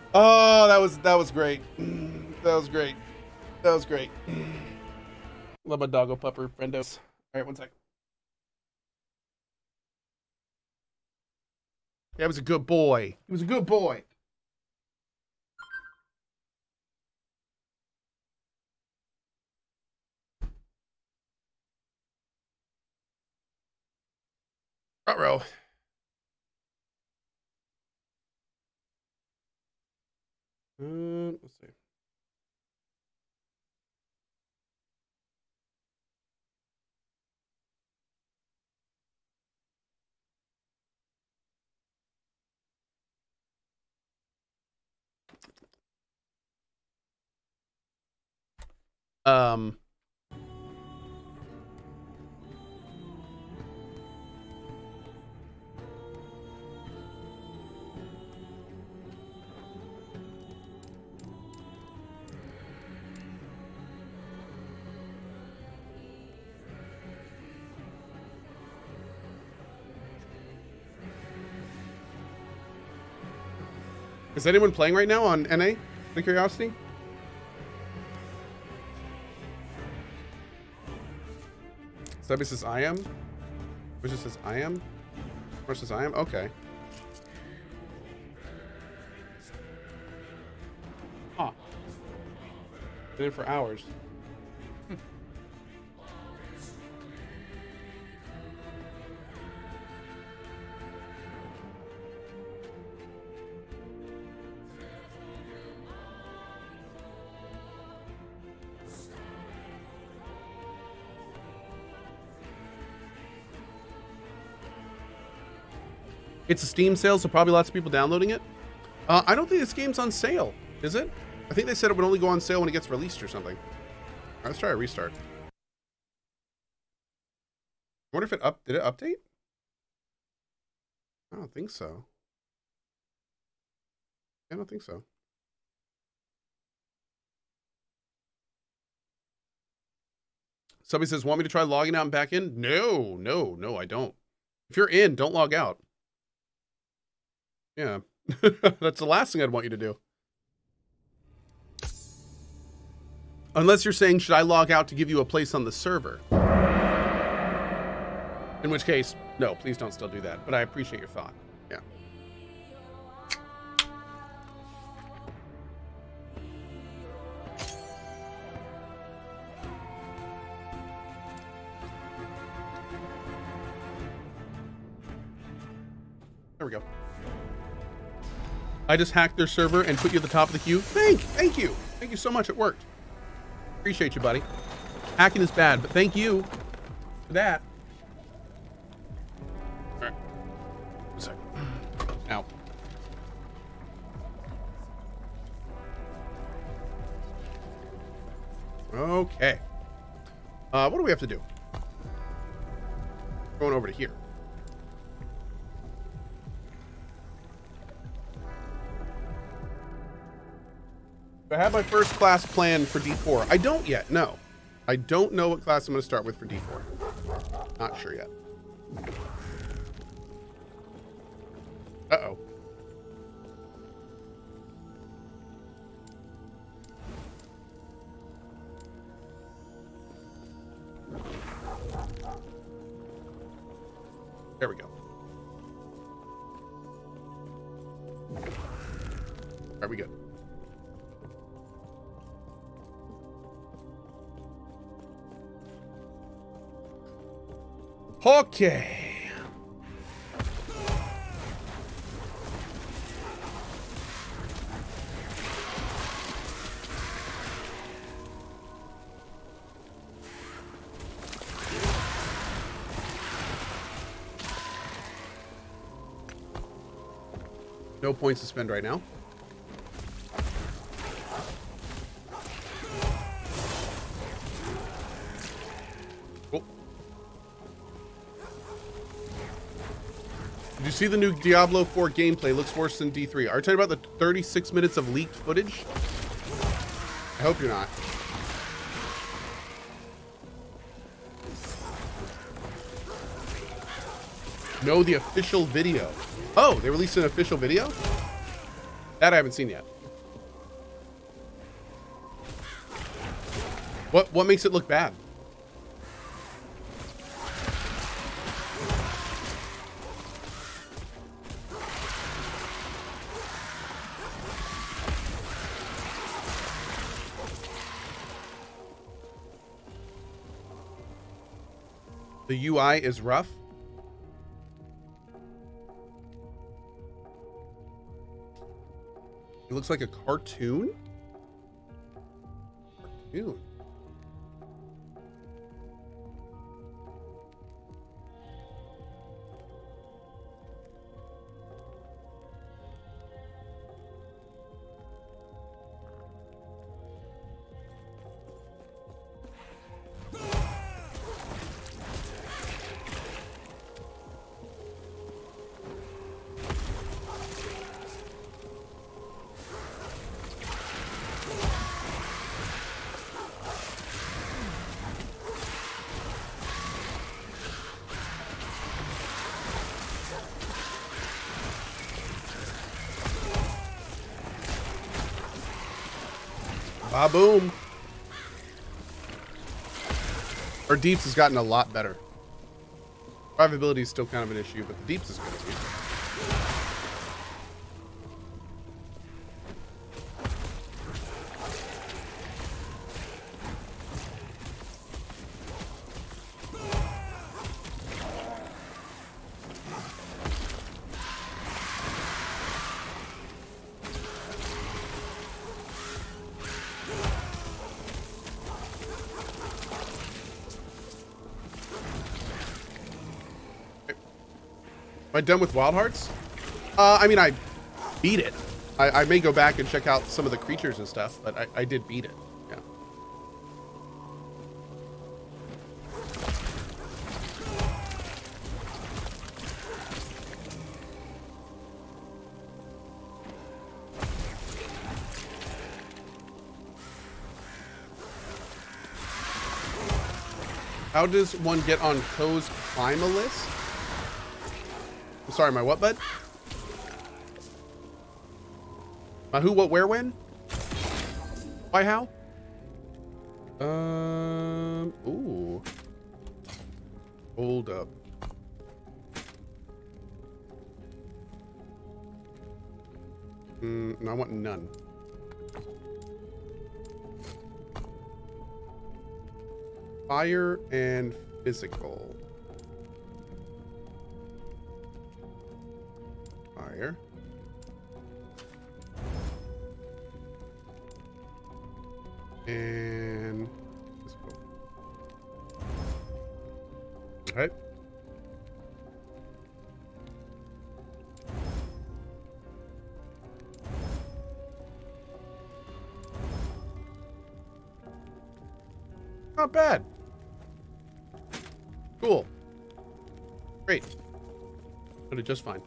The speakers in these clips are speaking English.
Oh, that was great. That was great. That was great. Love my doggo pupper friendos. All right, one sec. Yeah, he was a good boy. He was a good boy. Ruh-roh. Let's see. Um, is anyone playing right now on NA? The Curiosity? Subby says I am. Which just says I am. Versus I am. Okay. Huh. Been in for hours. It's a Steam sale, so probably lots of people downloading it. I don't think this game's on sale, is it? I think they said it would only go on sale when it gets released or something. All right, let's try a restart. I wonder if did it update? I don't think so. I don't think so. Somebody says, want me to try logging out and back in? No, no, no, I don't. If you're in, don't log out. Yeah, that's the last thing I'd want you to do. Unless you're saying, should I log out to give you a place on the server? In which case, no, please don't still do that. But I appreciate your thought. Yeah. There we go. I just hacked their server and put you at the top of the queue. Thank you. Thank you so much. It worked. Appreciate you, buddy. Hacking is bad, but thank you for that. All right. One sec. Ow. Okay. What do we have to do? Going over to here. I have my first class planned for D4. I don't yet, no. I don't know what class I'm going to start with for D4. Not sure yet. Uh-oh. There we go. Are we good? Okay. No points to spend right now. Cool. Did you see the new Diablo 4 gameplay? Looks worse than D3. Are you talking about the 36 minutes of leaked footage? I hope you're not. No, the official video. Oh, they released an official video? That I haven't seen yet. What makes it look bad? The UI is rough. It looks like a cartoon. Cartoon. Boom. Our deeps has gotten a lot better. Survivability is still kind of an issue, but the deeps is good. Am I done with Wild Hearts? I mean, I beat it. I may go back and check out some of the creatures and stuff, but I did beat it. Yeah. How does one get on Cohh's Primalist? I'm sorry, my what, bud? My who, what, where, when? Why, how? Ooh. Hold up. No, I want none. Fire and physical. Fire. And physical. Okay. Not bad. Cool. Great. Did it just fine.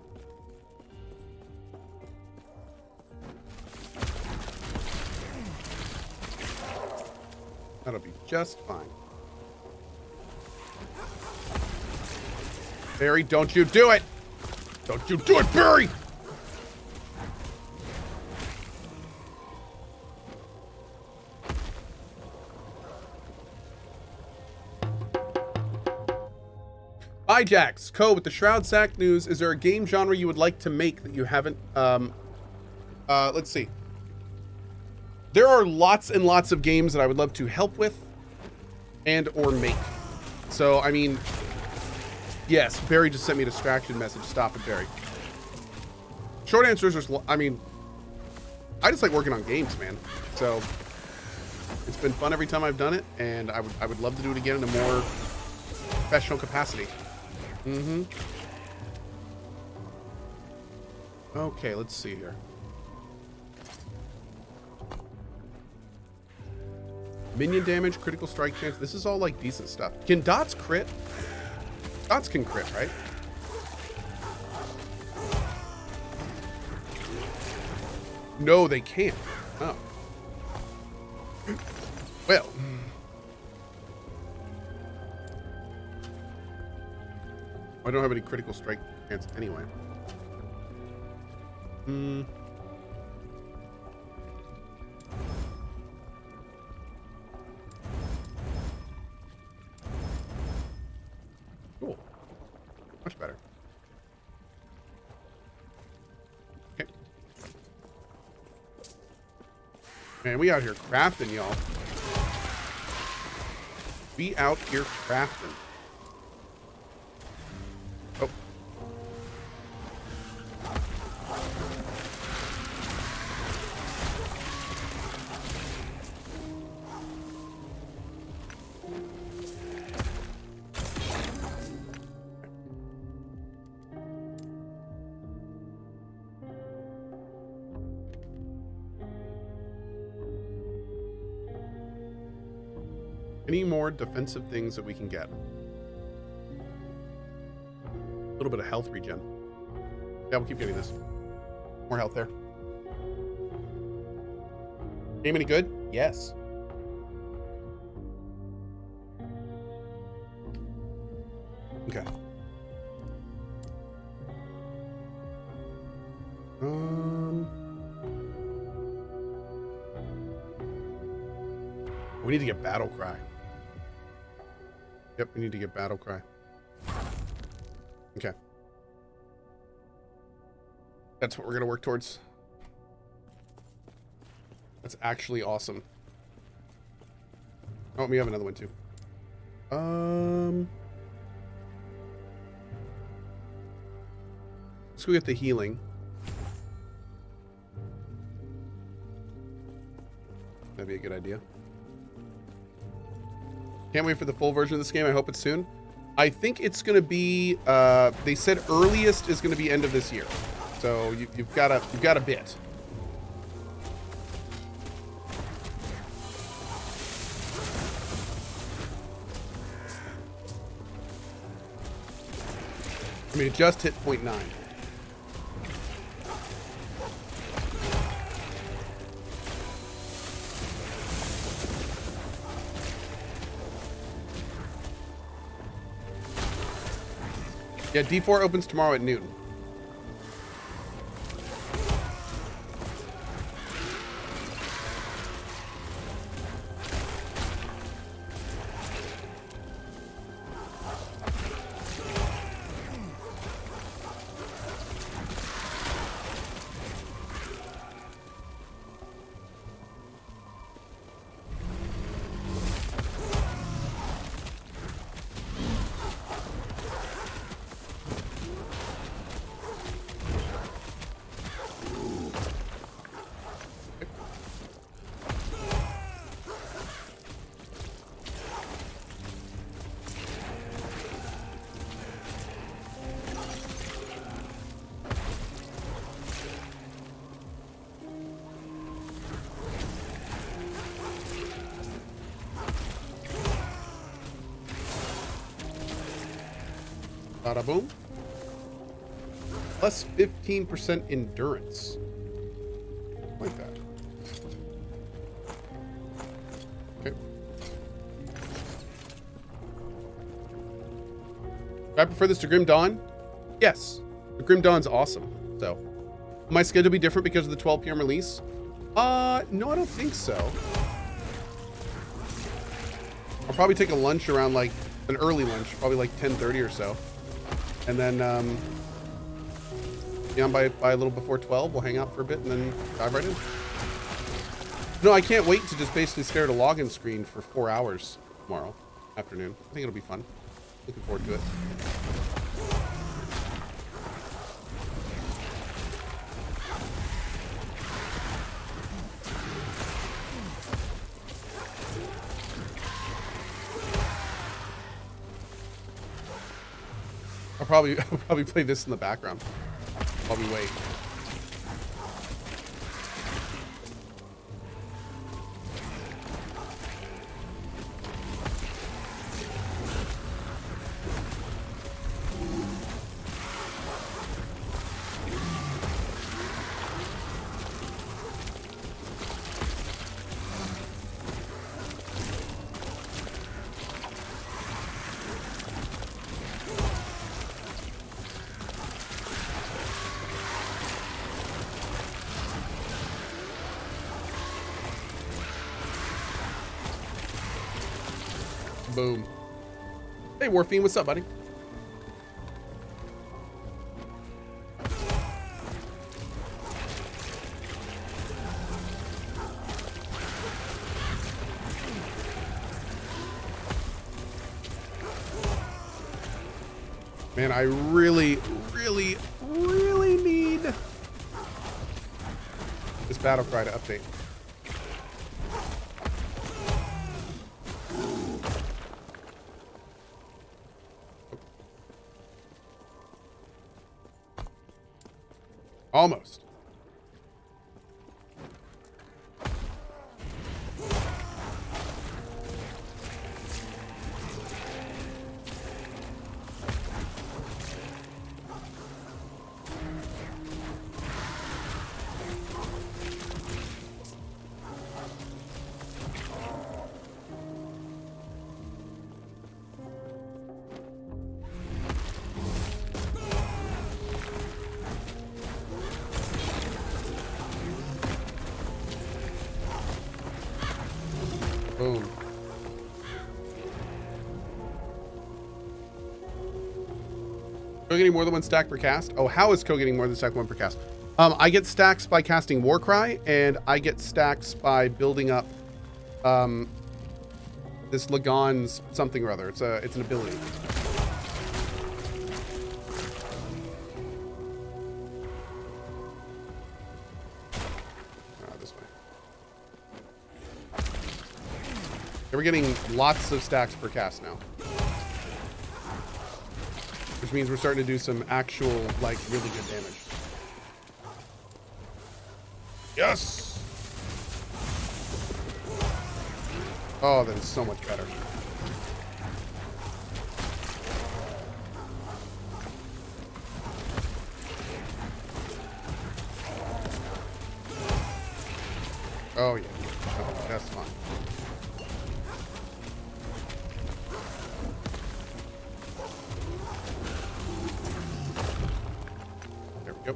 That'll be just fine. Barry, don't you do it! Don't you do it, Barry! Hi, Jax. Cohh, with the Shroud Sack news, is there a game genre you would like to make that you haven't? Let's see. There are lots and lots of games that I would love to help with and or make. So, I mean, yes, Barry just sent me a distraction message. Stop it, Barry. Short answer is, I mean, I just like working on games, man. So, it's been fun every time I've done it, and I would love to do it again in a more professional capacity. Mm-hmm. Okay, let's see here. Minion damage, critical strike chance. This is all like decent stuff. Can dots crit? Dots can crit, right? No, they can't. Oh. Well. I don't have any critical strike chance anyway. Man, we out here crafting, y'all. We out here crafting. Oh. Any more defensive things that we can get? A little bit of health regen. Yeah, we'll keep getting this. More health there. Game any good? Yes. Okay. We need to get Battle Cry. Yep, we need to get Battle Cry. Okay. That's what we're going to work towards. That's actually awesome. Oh, we have another one too. Let's go get the healing. That'd be a good idea. Can't wait for the full version of this game. I hope it's soon. I think it's going to be, they said earliest is going to be end of this year. So you've got a bit. I mean, it just hit 0.9. Yeah, D4 opens tomorrow at noon. Bada boom. Plus 15% endurance. Like that. Okay. Do I prefer this to Grim Dawn? Yes. The Grim Dawn's awesome. So, will my schedule be different because of the 12 p.m. release? No, I don't think so. I'll probably take a lunch around like an early lunch, probably like 10:30 or so. And then, be on by a little before 12. We'll hang out for a bit and then dive right in. No, I can't wait to just basically stare at a login screen for 4 hours tomorrow afternoon. I think it'll be fun. Looking forward to it. I'll probably play this in the background while we wait. Boom. Hey, Warfiend, what's up, buddy? Man, I really, really, really need this battle cry to update. Almost. Boom. Cohh getting more than one stack per cast? Oh, how is Cohh getting more than stack one per cast? I get stacks by casting Warcry, and I get stacks by building up this Lagon's something or other. It's an ability. This way. Okay, we're getting lots of stacks per cast now. Which means we're starting to do some actual, like, really good damage. Yes! Oh, that is so much better. Oh, yeah. Oh, that's fine. There we go.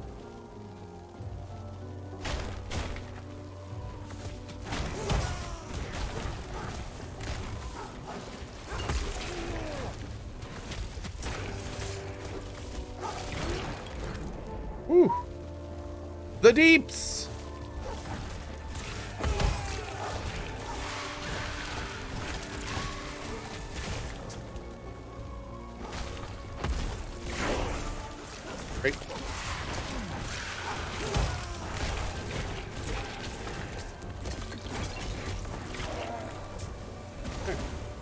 Whew. The deeps! Great. Okay.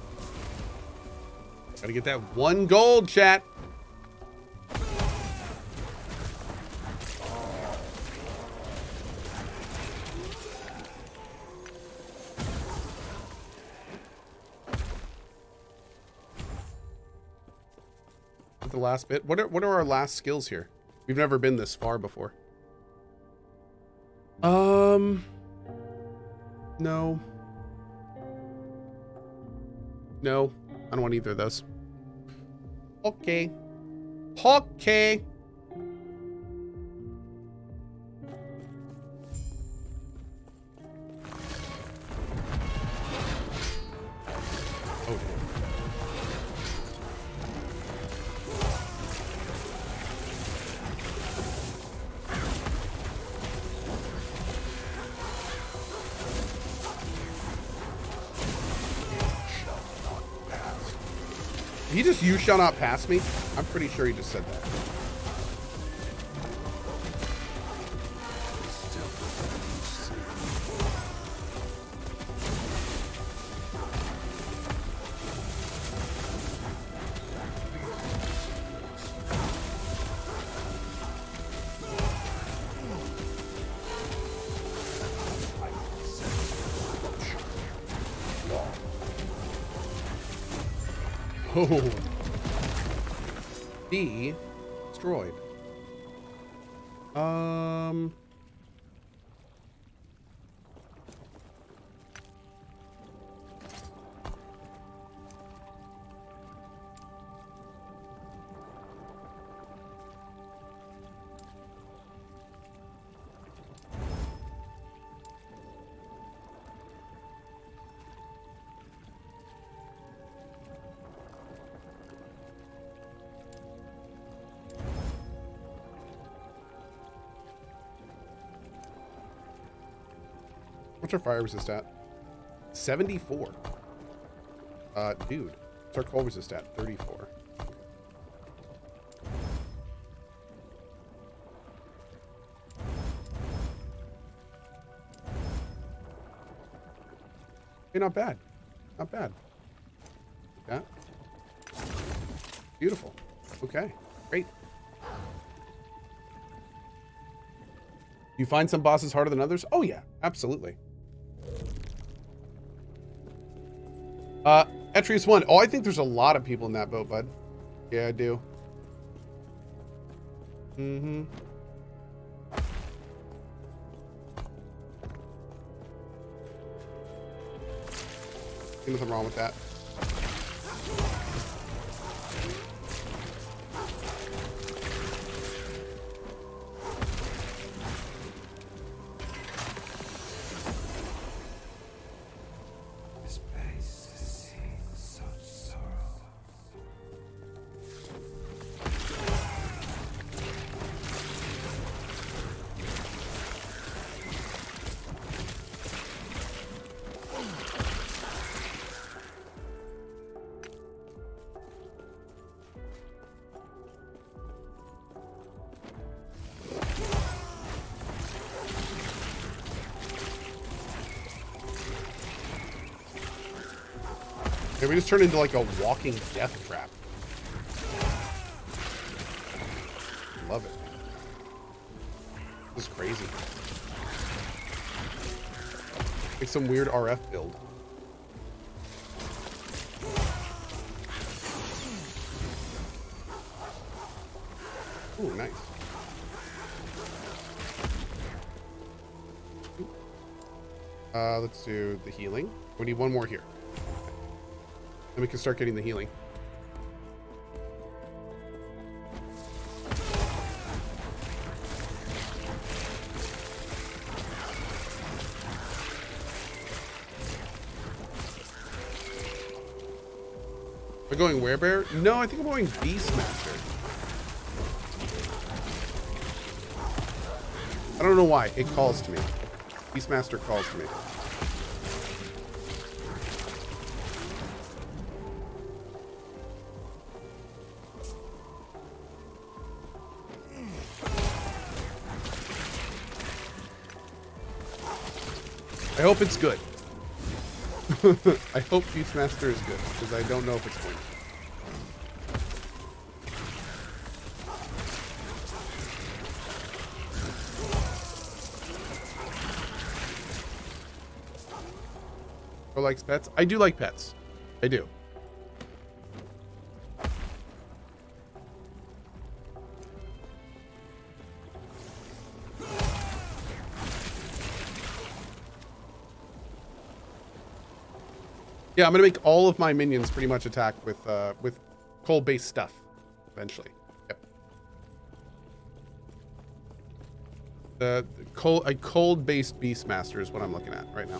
Gotta get that 1 gold, chat. The last bit. What are our last skills here? We've never been this far before. No. No, I don't want either of those. Okay. Okay. Oh, he just, "You shall not pass me"? I'm pretty sure he just said that. Oh. Be destroyed. What's our fire resist at? 74. Dude. What's our cold resist at? 34. Hey, not bad. Not bad. Yeah. Beautiful. Okay. Great. You find some bosses harder than others? Oh yeah, absolutely. Etrius 1. Oh, I think there's a lot of people in that boat, bud. Yeah, I do. Mm-hmm. There's nothing wrong with that. Yeah, we just turned into like a walking death trap. Love it. This is crazy. Like some weird RF build. Ooh, nice. Let's do the healing. We need one more here. Then we can start getting the healing. Am I going Werebear? No, I think I'm going Beastmaster. I don't know why. It calls to me. Beastmaster calls to me. I hope it's good. I hope Beastmaster is good, because I don't know if it's going to. Who likes pets? I do like pets. I do. Yeah, I'm gonna make all of my minions pretty much attack with coal-based stuff eventually. Yep. A cold-based Beastmaster is what I'm looking at right now.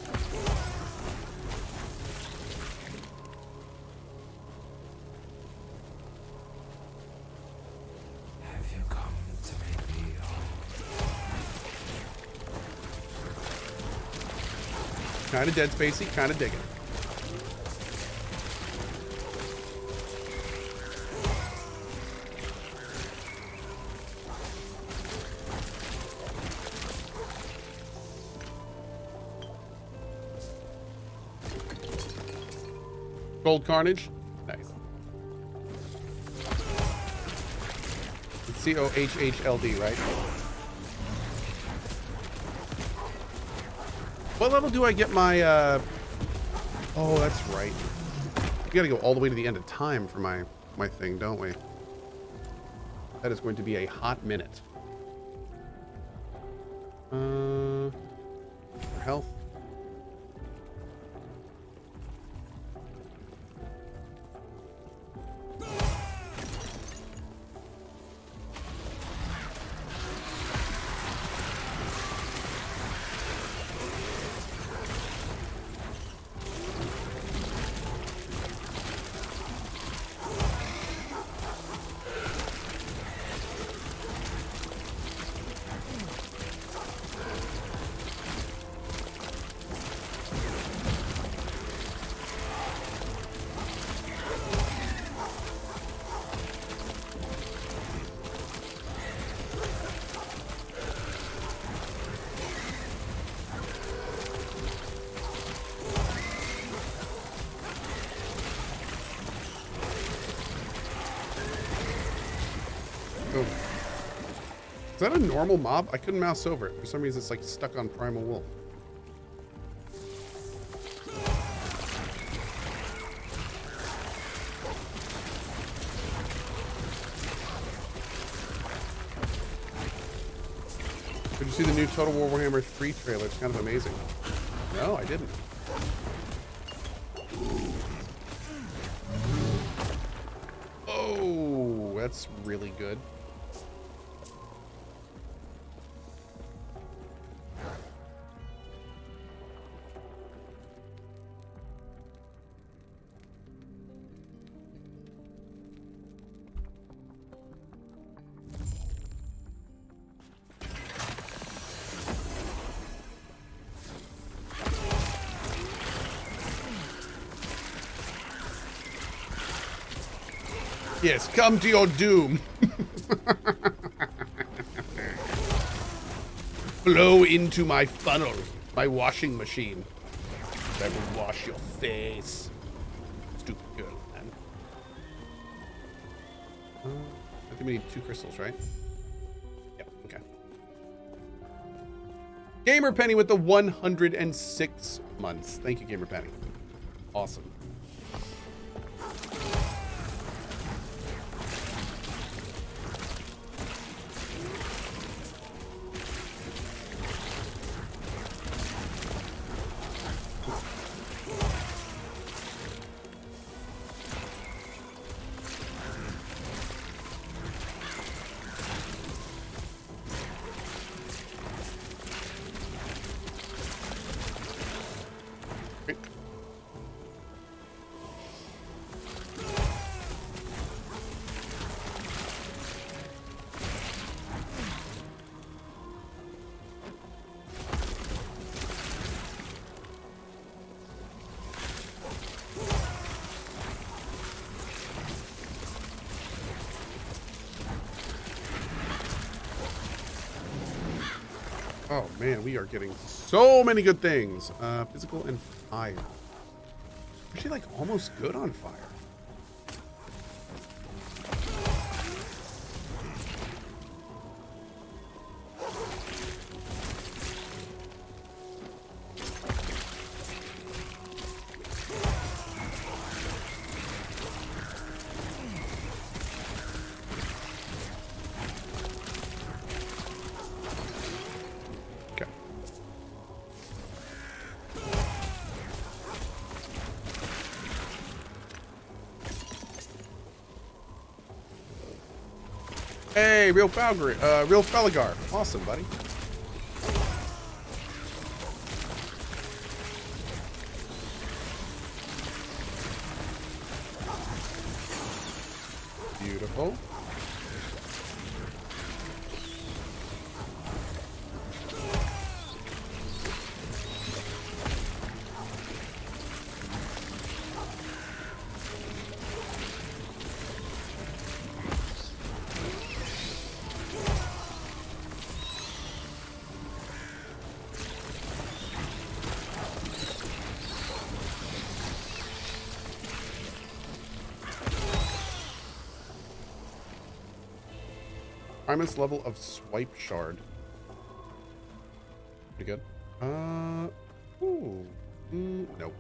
Have you come to make me whole? Kind of Dead Spacey, kind of digging. CohhCarnage, nice. It's COHHLD, right? What level do I get my, oh, that's right. We gotta go all the way to the end of time for my thing, don't we? That is going to be a hot minute. For health. Is that a normal mob? I couldn't mouse over it. For some reason, it's like stuck on Primal Wolf. Did you see the new Total War Warhammer 3 trailer? It's kind of amazing. No, I didn't. Oh, that's really good. Yes, come to your doom. Flow into my funnel, my washing machine. I will wash your face. Stupid girl, man. I think we need 2 crystals, right? Yep, okay. Gamer Penny with the 106 months. Thank you, Gamer Penny. Awesome. Oh man, we are getting so many good things. Physical and fire. Actually, like almost good on fire. Hey, real Felgar. Awesome, buddy. Beautiful. Primalist level of swipe shard. Pretty good. Nope.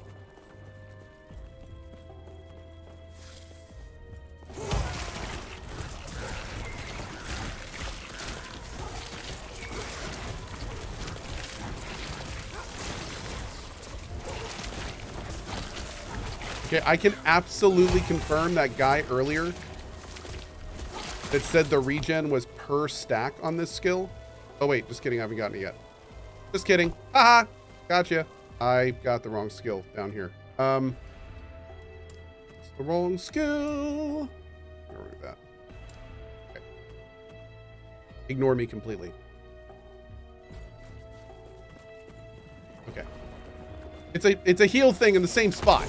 Okay, I can absolutely confirm that guy earlier that said the regen was per stack on this skill. Oh wait, just kidding, I haven't gotten it yet. Just kidding. Haha, gotcha. I got the wrong skill down here. It's the wrong skill. Remember that. Okay. Ignore me completely. Okay. It's a heal thing in the same spot.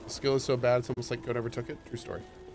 The skill is so bad, it's almost like Cohh never took it. True story.